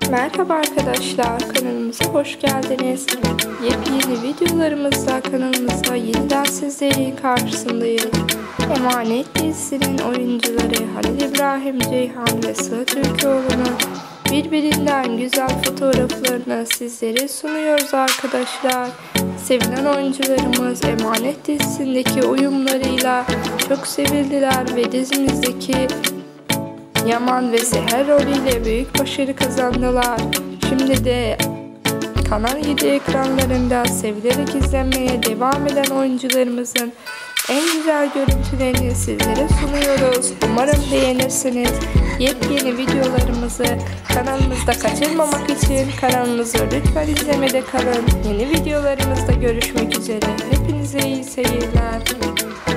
Merhaba arkadaşlar, kanalımıza hoş geldiniz. Yepyeni videolarımızla kanalımızda yeniden sizlerin karşısındayız. Emanet dizisinin oyuncuları Halil İbrahim Ceyhan ve Sıla Türkoğlu'nun birbirinden güzel fotoğraflarını sizlere sunuyoruz arkadaşlar. Sevilen oyuncularımız Emanet dizisindeki uyumlarıyla çok sevildiler ve dizimizdeki Yaman ve Seher rolüyle büyük başarı kazandılar. Şimdi de Kanal 7 ekranlarında sevilerek izlenmeye devam eden oyuncularımızın en güzel görüntülerini sizlere sunuyoruz. Umarım beğenirsiniz. Yepyeni videolarımızı kanalımızda kaçırmamak için kanalımızı lütfen izlemede kalın. Yeni videolarımızda görüşmek üzere. Hepinize iyi seyirler.